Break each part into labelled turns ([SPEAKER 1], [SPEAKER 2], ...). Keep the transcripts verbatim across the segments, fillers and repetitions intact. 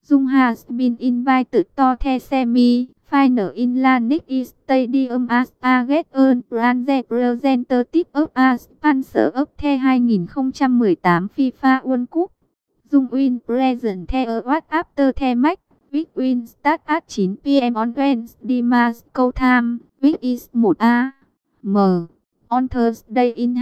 [SPEAKER 1] Dung has been invited to the semi-final in Lanique Stadium as a guest brand representative of a sponsor of the hai không một tám FIFA World Cup. Dung will present the award after the match, which will start at nine p m on Wednesday Moscow time, which is one a m on Thursday in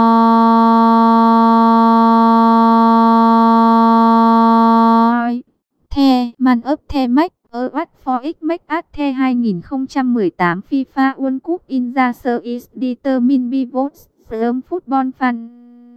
[SPEAKER 1] Hanoi. The man of the match award for its match at the hai không một tám FIFA World Cup in Russia is determined by votes from football fans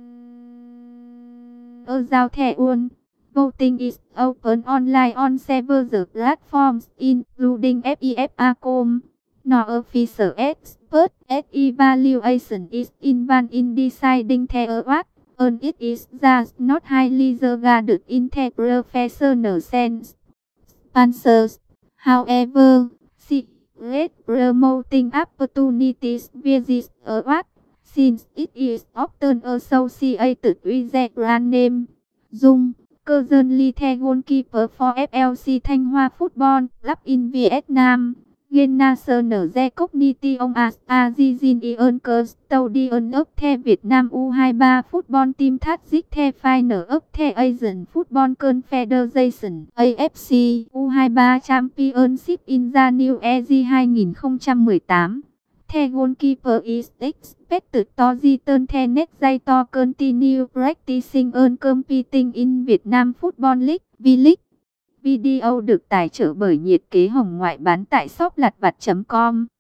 [SPEAKER 1] around the world. Voting is open online on several platforms, including FIFA dot com. No official expert evaluation is involved in deciding the award, and it is just not highly regarded in the professional sense. Sponsors, however, see great promoting opportunities with this award, since it is often associated with the brand name. Dung, currently the goalkeeper for ép lờ xê Thanh Hoa Football Club in Vietnam, gained national recognition as a Asian custodian of the Vietnam U twenty-three football team that reached the final of the Asian Football Confederation A F C U twenty-three Championship in January hai không một tám. The goalkeeper is expected to return the next day to continue practicing and competing in Vietnam Football League, V-League. Video được tài trợ bởi nhiệt kế hồng ngoại bán tại shop lặt vặt chấm com.